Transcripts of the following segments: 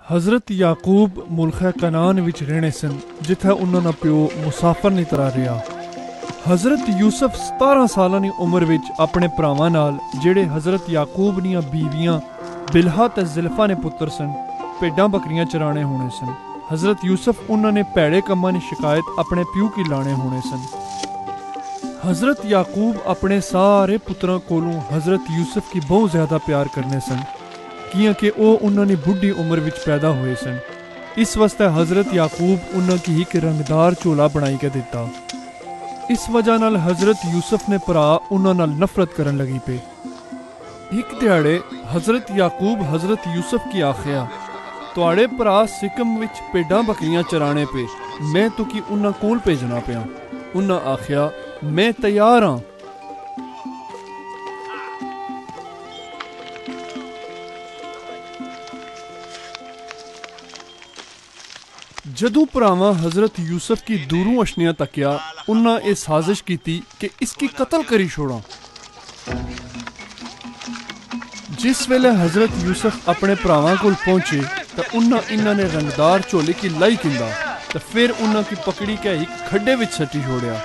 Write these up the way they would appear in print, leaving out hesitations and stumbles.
हज़रत याकूब मुल्ख कनान विच रहने सन जिथे उन्होंने प्यो मुसाफर नहीं तरा रहा। हज़रत यूसुफ 17 साल की उम्र विच अपने भरावां नाल जेड़े हज़रत याकूब दियां बीवियां बिलहा ते ज़िल्फा ने पुत्र सन भेडां बकरियां चराने होने सन। हज़रत यूसुफ उन्होंने भैड़े कम्मां की शिकायत अपने प्यो की लाने होने सन। हज़रत याकूब अपने सारे पुत्रां कोलों हज़रत यूसुफ की बहुत ज़्यादा प्यार करने सन क्योंकि वह उन्होंने बुढ़ी उम्र विच पैदा हुए सन। इस वास्ते हज़रत याकूब उन्होंने एक रंगदार झोला बनाई के दिता। इस वजह नाल हज़रत यूसुफ ने भरा उन्हां नाल नफरत करन लगी पे। एक दिहाड़े हज़रत याकूब हज़रत यूसुफ की आखिया, तुहाड़े भरा सिकम विच भेडां बकरियां चराने पे, मैं तुकी उन्हां कोल भेजना पिया। उन्हां आखिया, मैं तैयार हाँ। जदों भरावां हज़रत यूसुफ की दूरों अशनिया तकिया, उन्हां ये साजिश की कि इसकी कत्ल करी छोड़ा। जिस वेले हज़रत यूसुफ अपने भरावां कोल पहुंचे तो उन्हां इन्हां ने रंगदार झोले की लाई किंदा तो फिर उन्हां की पकड़ी के एक खड्डे विच सट्टी छोड़िया।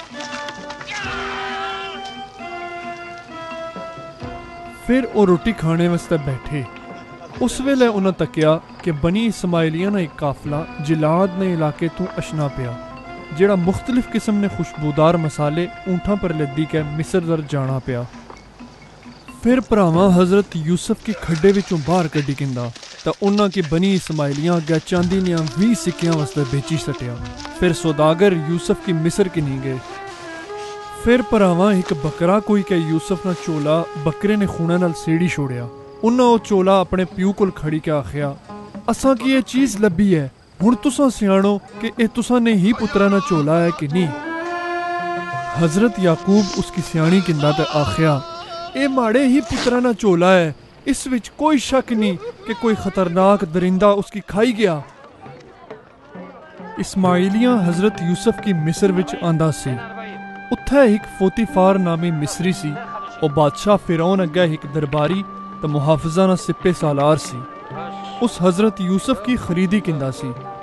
फिर वो रोटी खाने वास्ते बैठे। उस वेले उन्हें तकिया कि बनी इस्माइलिया ना एक काफला जिलाद ने इलाके तो अशना पिया जेड़ा मुख्तलिफ किस्म ने खुशबूदार मसाले ऊँठा पर लद्दी के मिस्र दर जाना पिया। फिर भरावां हज़रत यूसुफ की खड्डे विचों बाहर कड्डी किंदा तो उन्हां की बनी इस्माइलिया अगे चांदी दियां 20 सिक्कियां वास्ते बेची सटिया। फिर सौदागर यूसुफ की मिस्र की नहीं गए। फिर भरावां एक बकरा कोई के यूसुफ ना चोला बकरे ने खूने नाल सेड़ी छोड़िया। उन्हां वो चोला अपने प्यू कोल खड़ी के आखिया, असां की ये चीज़ लभी है, हुण तुसां सियाणो कि ए तुसां ने ही पुत्रा ना चोला है कि नहीं। हज़रत याकूब उसकी सियाणी किंदा ते आखिया, ए माड़े ही पुत्रा ना चोला है, इस विच कोई शक नहीं कि कोई खतरनाक दरिंदा उसकी खाई गया। इस्माइलिया हज़रत यूसुफ की मिस्र विच आंदा सी। उत्थे एक फोतीफार नामी मिस्री सी। ओ बादशाह फिरौन अगे एक दरबारी तो मुहाफिजा ना सिप्पे सालार सी। उस हज़रत यूसुफ की खरीदी किंदा सी।